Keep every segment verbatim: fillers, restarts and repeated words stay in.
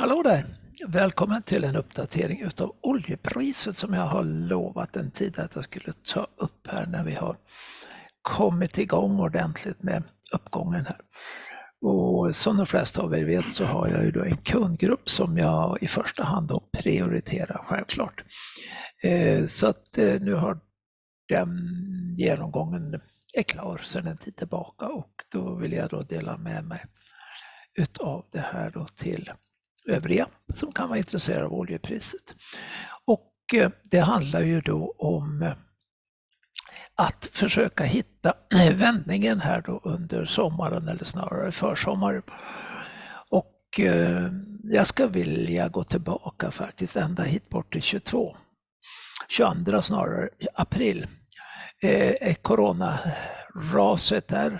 Hallå där! Välkommen till en uppdatering utav oljepriset som jag har lovat en tid att jag skulle ta upp här när vi har kommit igång ordentligt med uppgången här. Och som de flesta av er vet så har jag ju då en kundgrupp som jag i första hand då prioriterar självklart. Så att nu har den genomgången är klar sedan en tid tillbaka och då vill jag då dela med mig utav det här då till övriga som kan vara intresserade av oljepriset. Och det handlar ju då om att försöka hitta vändningen här då under sommaren eller snarare försommaren. Och jag ska vilja gå tillbaka faktiskt ända hit bort till tjugotvå, tjugoandra snarare april. Eh, Corona-raset där.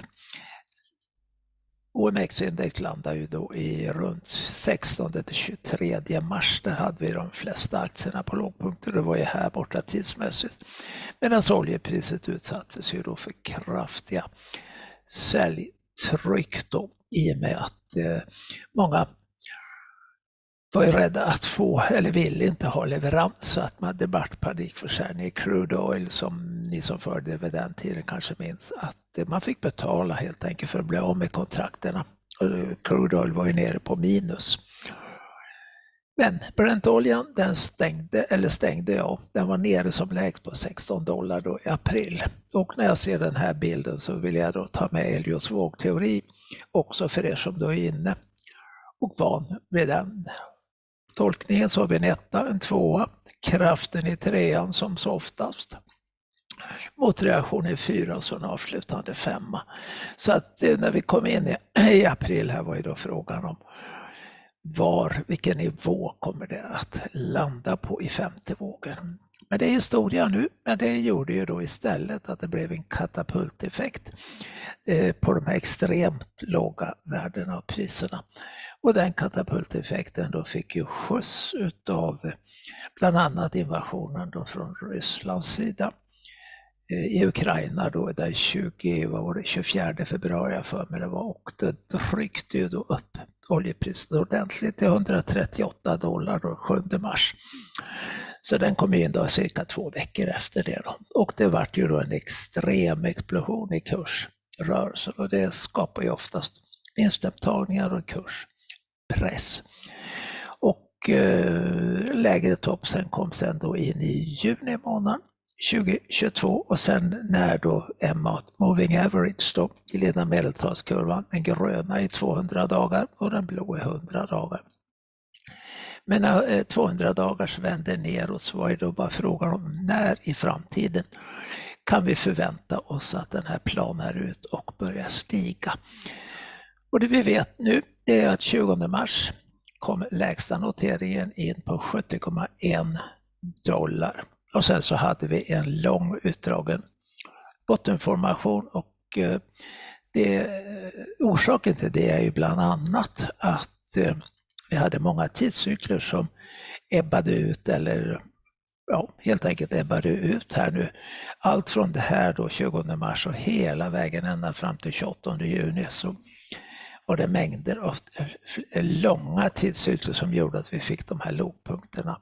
O M X-index landar ju då i runt sextonde till tjugotredje mars. Där hade vi de flesta aktierna på lågpunkter. Det var ju här borta tidsmässigt. Medan oljepriset utsattes ju då för kraftiga säljtryck då i och med att eh, många var ju rädda att få eller ville inte ha leverans så att man det vart panikförsäljning i crude oil som ni som förde vid den tiden kanske minns att man fick betala helt enkelt för att bli av med kontrakterna. Och crude oil var ju nere på minus. Men Brentoljan den stängde, eller stängde jag, den var nere som lägst på sexton dollar då i april. Och när jag ser den här bilden så vill jag då ta med Eliots vågteori också för er som då är inne och van vid den tolkningen. Så har vi en etta, en tvåa, kraften i trean som så oftast. Motreaktion i fyra och så en avslutande femma. Så att när vi kom in i, i april här var ju då frågan om var, vilken nivå kommer det att landa på i femte vågen. Men det är historia nu, men det gjorde ju då istället att det blev en katapulteffekt eh, på de här extremt låga värdena av priserna. Och den katapulteffekten då fick ju skjuts utav bland annat invasionen då från Rysslands sida eh, i Ukraina då den tjugo, vad var det, tjugofjärde februari för mig det var, och det tryckte ju då upp oljepriset ordentligt till hundratrettioåtta dollar då sjunde mars. Så den kom in då cirka två veckor efter det då. Och det vart ju då en extrem explosion i kursrörelsen och det skapar ju oftast vinstupptagningar och kurspress. Och eh, lägre topp sen kom sen då in i juni månad tjugohundratjugotvå och sen när då M A Moving Average då i leda medeltalskurvan, den gröna i tvåhundra dagar och den blå i hundra dagar. Men när tvåhundra dagars vände neråt så var det då bara frågan om när i framtiden kan vi förvänta oss att den här planar ut och börjar stiga. Och det vi vet nu är att tjugonde mars kom lägsta noteringen in på sjuttio komma en dollar. Och sen så hade vi en lång utdragen bottenformation och det, orsaken till det är ju bland annat att vi hade många tidscykler som ebbade ut eller ja, helt enkelt ebbade ut här nu. Allt från det här då tjugonde mars och hela vägen ända fram till tjugoåttonde juni så var det mängder av långa tidscykler som gjorde att vi fick de här lågpunkterna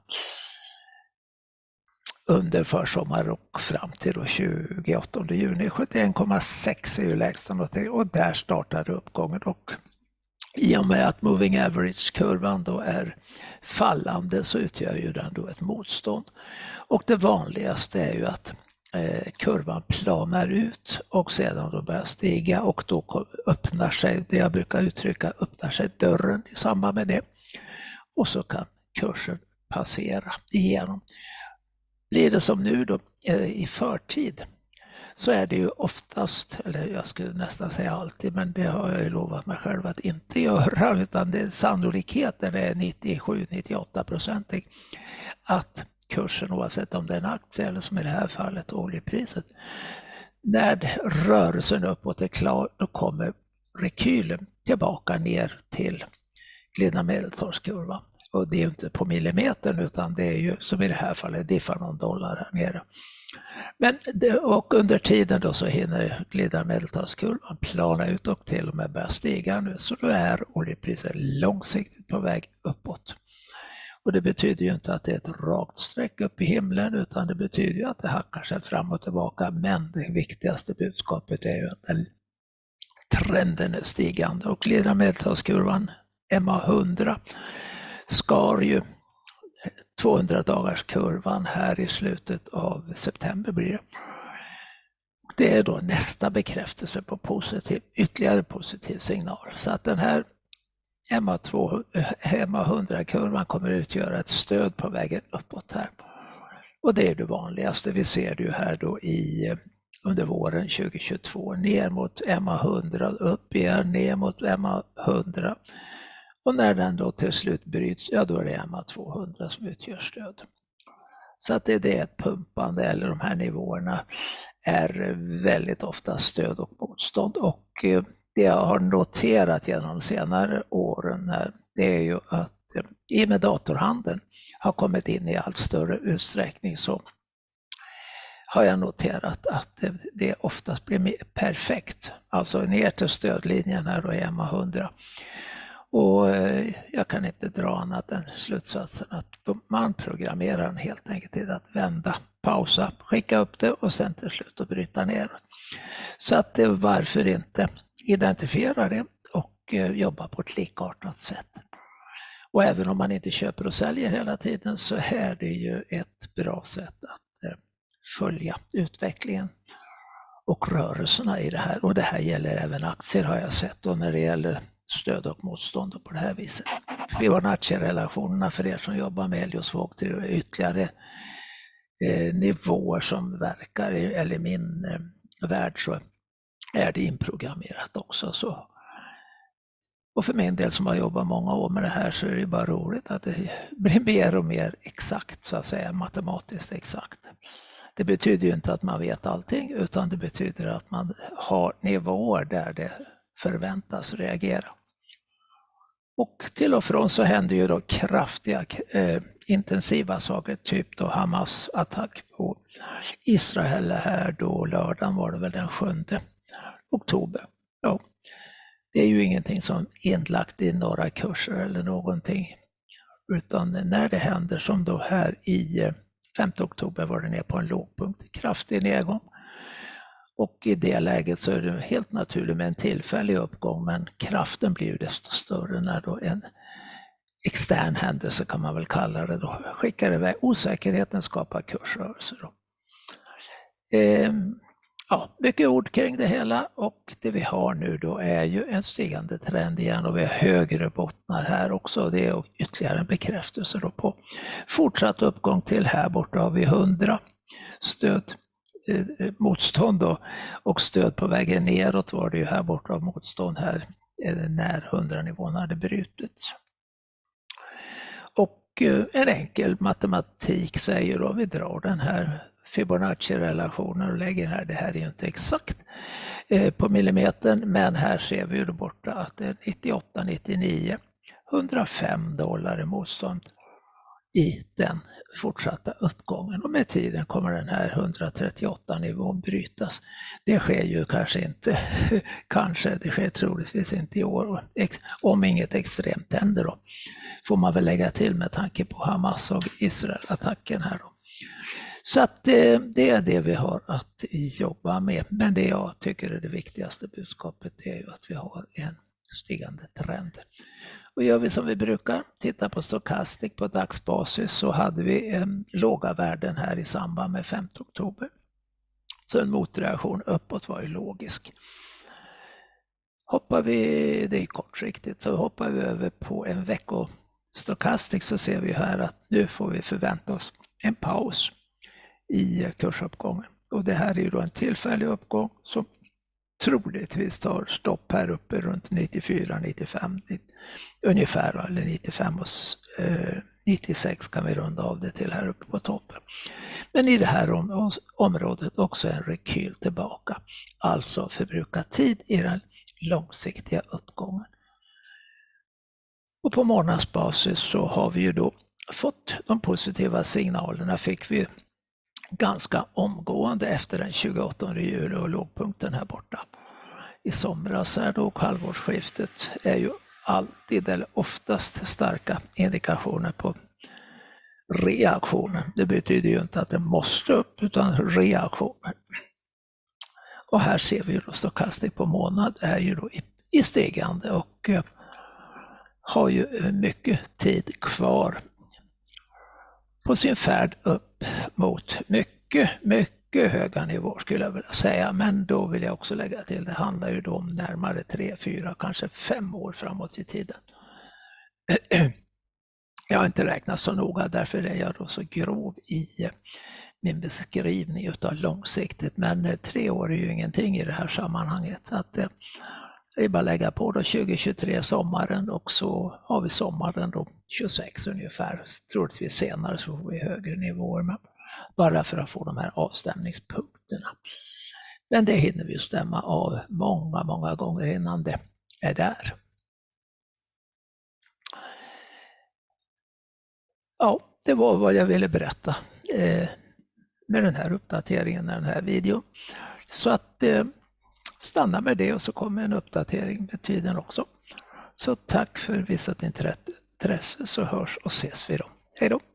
under försommar och fram till då tjugoåttonde juni. sjuttioen komma sex är ju lägsta notering och där startade uppgången och i och med att moving average-kurvan då är fallande så utgör ju den då ett motstånd. Och det vanligaste är ju att eh, kurvan planar ut och sedan då börjar stiga och då öppnar sig, det jag brukar uttrycka, öppnar sig dörren i samband med det. Och så kan kursen passera igenom. Blir det som nu då eh, i förtid så är det ju oftast, eller jag skulle nästan säga alltid, men det har jag ju lovat mig själv att inte göra, utan det, sannolikheten är nittiosju till nittioåtta procent att kursen, oavsett om det är en aktie eller som i det här fallet oljepriset, när rörelsen uppåt är klar, då kommer rekylen tillbaka ner till glidna medeltalskurvan. Och det är ju inte på millimetern utan det är ju som i det här fallet diffar någon dollar här nere. Men det, och under tiden då så hinner glida medeltalskurvan plana ut och till och med börja stiga nu, så då är oljepriset långsiktigt på väg uppåt. Och det betyder ju inte att det är ett rakt streck upp i himlen, utan det betyder ju att det hackar sig fram och tillbaka. Men det viktigaste budskapet är ju att trenden är stigande, och glida medeltalskurvan M A hundra skar ju tvåhundra dagars kurvan här i slutet av september blir det. Det är då nästa bekräftelse på positiv, ytterligare positiv signal. Så att den här M A hundra-kurvan kommer utgöra ett stöd på vägen uppåt här. Och det är det vanligaste. Vi ser det ju här då i under våren tjugohundratjugotvå, ner mot M A hundra, upp igen, ner mot M A hundra. Och när den då till slut bryts, ja då är det M A tvåhundra som utgör stöd. Så att det är det ett pumpande, eller de här nivåerna är väldigt ofta stöd och motstånd. Och det jag har noterat genom de senare åren, det är ju att i och med datorhandeln har kommit in i allt större utsträckning, så har jag noterat att det oftast blir perfekt. Alltså ner till stödlinjen här då i M A hundra. Och jag kan inte dra annat än slutsatsen att man programmerar den helt enkelt till att vända, pausa, skicka upp det och sen till slut att bryta ner. Så att varför inte identifiera det och jobba på ett likartat sätt. Och även om man inte köper och säljer hela tiden, så är det ju ett bra sätt att följa utvecklingen och rörelserna i det här. Och det här gäller även aktier, har jag sett, och när det gäller stöd och motstånd på det här viset. Fibonacci-relationerna, för er som jobbar med Helios-våg, till ytterligare eh, nivåer som verkar, eller i min eh, värld så är det inprogrammerat också. Så. Och för min del som har jobbat många år med det här, så är det bara roligt att det blir mer och mer exakt, så att säga, matematiskt exakt. Det betyder ju inte att man vet allting, utan det betyder att man har nivåer där det förväntas reagera. Och till och från så händer ju då kraftiga, eh, intensiva saker, typ då Hamas attack på Israel här då lördagen, var det väl den sjunde oktober. Ja, det är ju ingenting som är inlagt i några kurser eller någonting, utan när det händer, som då här i femte oktober var det ner på en lågpunkt, kraftig nedgång. Och i det läget så är det helt naturligt med en tillfällig uppgång, men kraften blir ju desto större när då en extern händelse, kan man väl kalla det då, skickar iväg. Osäkerheten skapar kursrörelser då. Ehm, ja, mycket ord kring det hela, och det vi har nu då är ju en stigande trend igen, och vi har högre bottnar här också. Det är ytterligare en bekräftelse då på fortsatt uppgång till här borta har vi hundra stöd. Motstånd då, och stöd på vägen neråt var det ju här borta av motstånd här när hundra-nivån hade brutits. Och en enkel matematik säger då, vi drar den här Fibonacci-relationen och lägger här, det här är ju inte exakt på millimetern, men här ser vi ju då borta att det är nittioåtta nittionio, hundrafem dollar i motstånd i den fortsatta uppgången, och med tiden kommer den här hundratrettioåtta nivån brytas. Det sker ju kanske inte, kanske, det sker troligtvis inte i år, om inget extremt händer då, får man väl lägga till med tanke på Hamas och Israel-attacken här då. Så att det, det är det vi har att jobba med, men det jag tycker är det viktigaste budskapet är ju att vi har en stigande trend. Och gör vi som vi brukar, titta på Stochastic på dagsbasis, så hade vi en låga värden här i samband med femte oktober. Så en motreaktion uppåt var ju logisk. Hoppar vi, det är kortsiktigt, så hoppar vi över på en vecko Stochastic, så ser vi här att nu får vi förvänta oss en paus i kursuppgången. Och det här är ju då en tillfällig uppgång som troligtvis tar stopp här uppe runt nittiofyra nittiofem ungefär, eller nittiofem och eh, nittiosex kan vi runda av det till här uppe på toppen. Men i det här om, området också en rekyl tillbaka, alltså förbruka tid i den långsiktiga uppgången. Och på månadsbasis så har vi ju då fått de positiva signalerna, fick vi ganska omgående efter den tjugoåttonde juli och lågpunkten här borta. I somras är då halvårsskiftet är ju alltid eller oftast starka indikationer på reaktionen. Det betyder ju inte att det måste upp utan reaktioner. Och här ser vi då stokastik på månad är ju då i, i stigande och eh, har ju mycket tid kvar på sin färd upp mot mycket, mycket höga nivåer skulle jag vilja säga. Men då vill jag också lägga till, det handlar ju då om närmare tre, fyra, kanske fem år framåt i tiden. Jag har inte räknat så noga, därför är jag då så grov i min beskrivning utav långsiktigt. Men tre år är ju ingenting i det här sammanhanget. Så att, det är bara att lägga på då tjugo tjugotre sommaren och så har vi sommaren då tjugosex ungefär. Troligtvis senare så får vi högre nivåer, men bara för att få de här avstämningspunkterna. Men det hinner vi stämma av många, många gånger innan det är där. Ja, det var vad jag ville berätta eh, med den här uppdateringen, den här videon. Så att eh, stanna med det och så kommer en uppdatering med tiden också. Så tack för visat intresse, så hörs och ses vi då. Hej då!